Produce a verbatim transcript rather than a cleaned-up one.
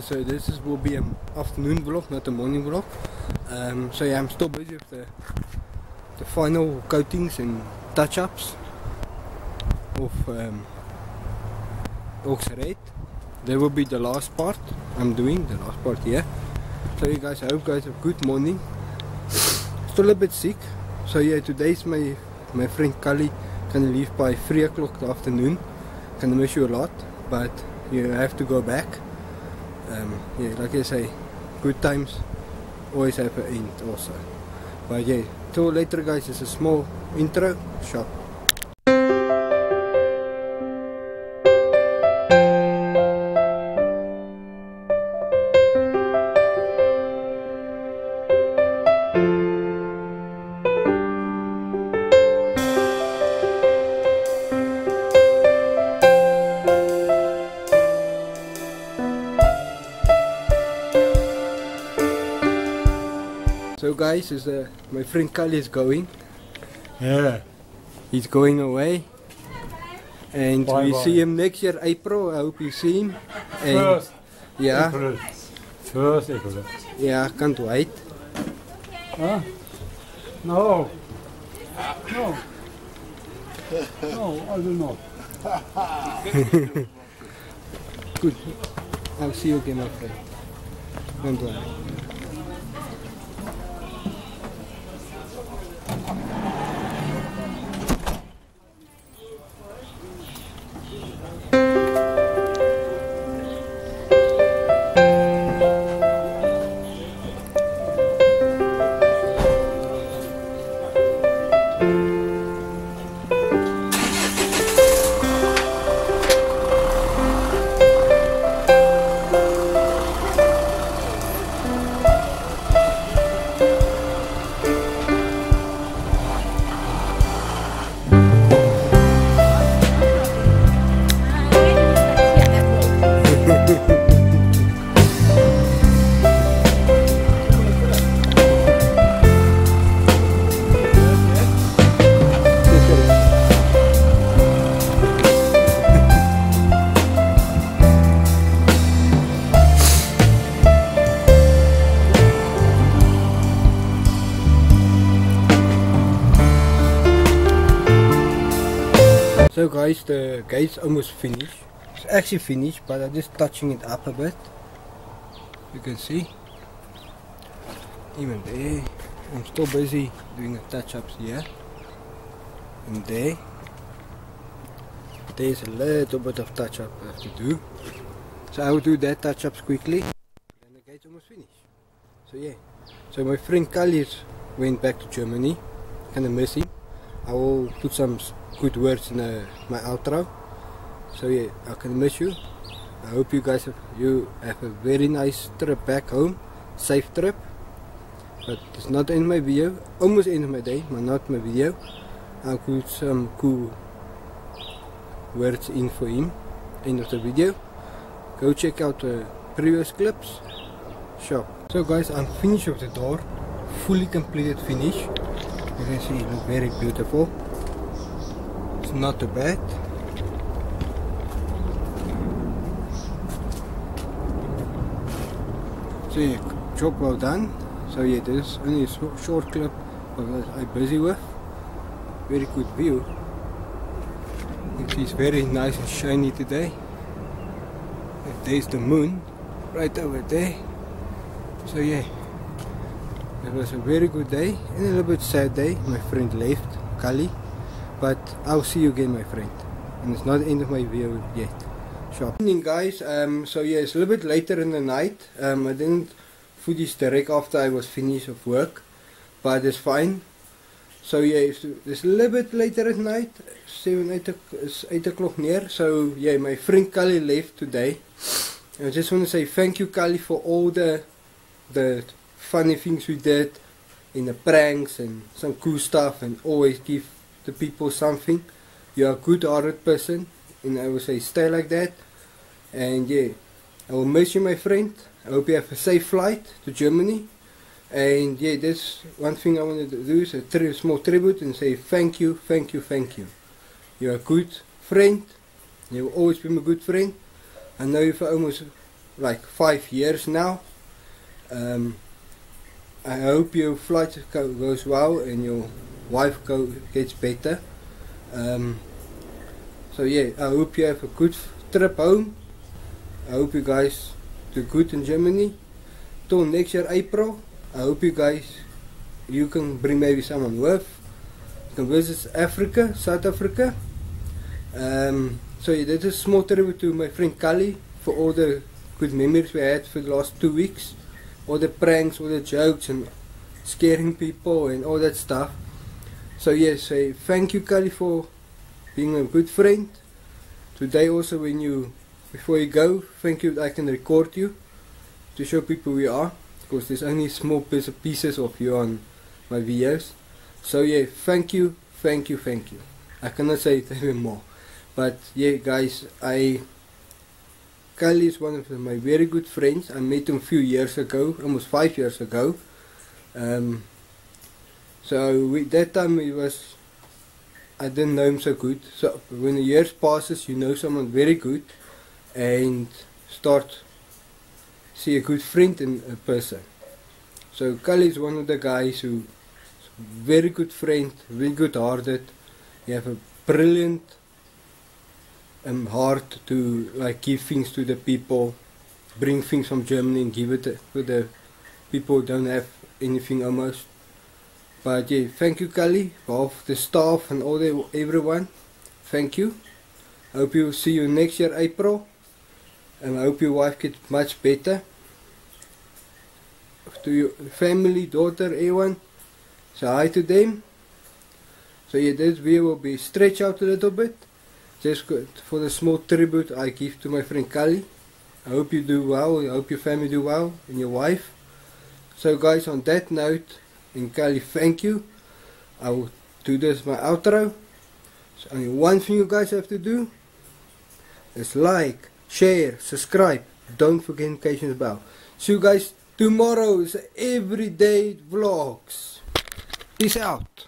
so this is, will be an afternoon vlog, not a morning vlog. Um, so yeah, I'm still busy with the, the final coatings and touch-ups of um, Oaks Red. That will be the last part I'm doing, the last part here. So you guys, I hope you guys have a good morning. Still a bit sick. So yeah, today's my my friend Kali gonna leave by three o'clock the afternoon. Gonna miss you a lot, but you have to go back. Um, yeah, like I say, good times always have an end also. But yeah, till later guys, it's a small intro shot. So guys, is uh, my friend Kali is going. Yeah. He's going away. And Bye we bye. see him next year, April. I hope you see him. And First yeah, April. First April. yeah, can't wait. Huh? No. No. No, I do not. Good. I'll see you again, my friend. Don't worry. So guys, the gate's almost finished. It's actually finished, but I'm just touching it up a bit. You can see. Even there. I'm still busy doing the touch-ups here. And there. There's a little bit of touch-up I have to do. So I will do that touch-ups quickly. And the gate's almost finished. So yeah. So my friend Kali went back to Germany. Kinda miss him. I will put some good words in uh, my outro. So yeah, I can miss you. I hope you guys have you have a very nice trip back home, safe trip. But it's not in my video, almost end of my day, but not my video. I'll put some cool words in for him. End of the video. Go check out the previous clips. Shop. So guys, I'm finished with the door, fully completed finish. You can see it looks very beautiful. It's not too bad. So yeah, job well done. So yeah, this is only a short clip of what I'm busy with. Very good view. It is very nice and shiny today. And there's the moon right over there. So yeah. It was a very good day and a little bit sad day. My friend left, Kali, but I'll see you again, my friend. And it's not the end of my video yet. Shop. Evening guys, um, so yeah, it's a little bit later in the night. Um, I didn't footage direct after I was finished of work, but it's fine. So yeah, it's, it's a little bit later at night, seven, eight, it's eight o'clock near. So yeah, my friend Kali left today. I just want to say thank you, Kali, for all the the funny things we did in the pranks and some cool stuff, and always give the people something. You're a good hearted person, and I would say stay like that. And yeah, I will miss you, my friend. I hope you have a safe flight to Germany. And yeah, that's one thing I wanted to do, is a tri small tribute and say thank you, thank you, thank you. You're a good friend. You will always be my good friend. I know you for almost like five years now. Um, I hope your flight go, goes well and your wife go, gets better. Um, so yeah, I hope you have a good trip home. I hope you guys do good in Germany. Till next year April, I hope you guys, you can bring maybe someone with. You can visit Africa, South Africa. Um, so yeah, that is a small tribute to my friend Kali for all the good memories we had for the last two weeks. All the pranks, all the jokes and scaring people and all that stuff. So yes, say thank you Kali for being a good friend. Today also when you, before you go, thank you that I can record you to show people who you are, because there's only small piece of pieces of you on my videos. So yeah, thank you, thank you, thank you. I cannot say it even more. But yeah guys, I Kali is one of my very good friends. I met him a few years ago, almost five years ago. Um, so we, that time it was, I didn't know him so good. So when the years passes, you know someone very good and start see a good friend in a person. So Kali is one of the guys who is a very good friend, very good hearted. You have a brilliant um, heart to like give things to the people, bring things from Germany and give it to the people who don't have anything almost. But yeah, thank you Kali, of the staff and all the everyone. Thank you. I hope you see you next year April, and I hope your wife gets much better. To your family, daughter, everyone, say hi to them. So yeah, this video will be stretched out a little bit, just for the small tribute I give to my friend Kali. I hope you do well, I hope your family do well, and your wife. So guys, on that note, and Kali, thank you. I will do this my outro. So only one thing you guys have to do is like, share, subscribe. Don't forget notifications bell. See you guys tomorrow. Is everyday vlogs. Peace out.